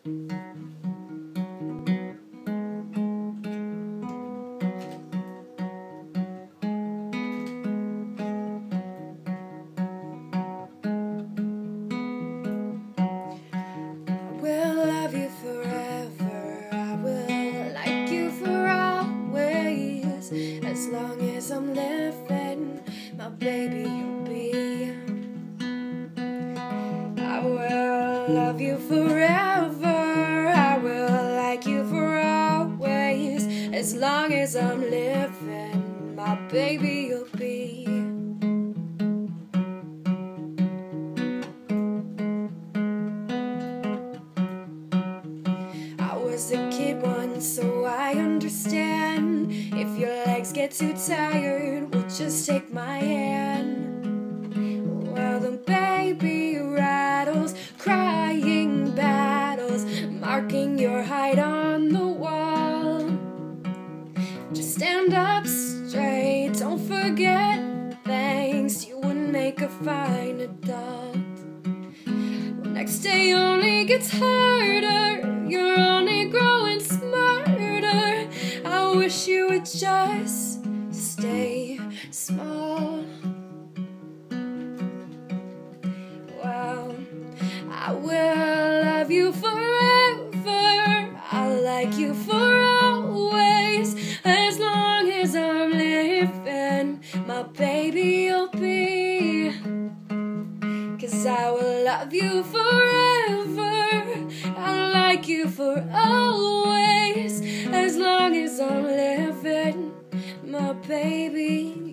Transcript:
As long as I'm living, my baby you'll be. I will love you forever, I will like you for always. As long as I'm living, my baby you'll be. I was a kid once, so I understand. If your legs get too tired, well, just take my hand. Well, the baby rattles, crying battles, marking your height on the wall. Just stand up straight, don't forget things. You would make a fine adult. Well, next day only gets harder, you're only growing smarter. I wish you would just stay small. Well, I will love you forever, I'll like you for always. As long as I'm living, my baby you'll be. 'Cause I will love you forever, I'll like you for always. As long as I'm living, my baby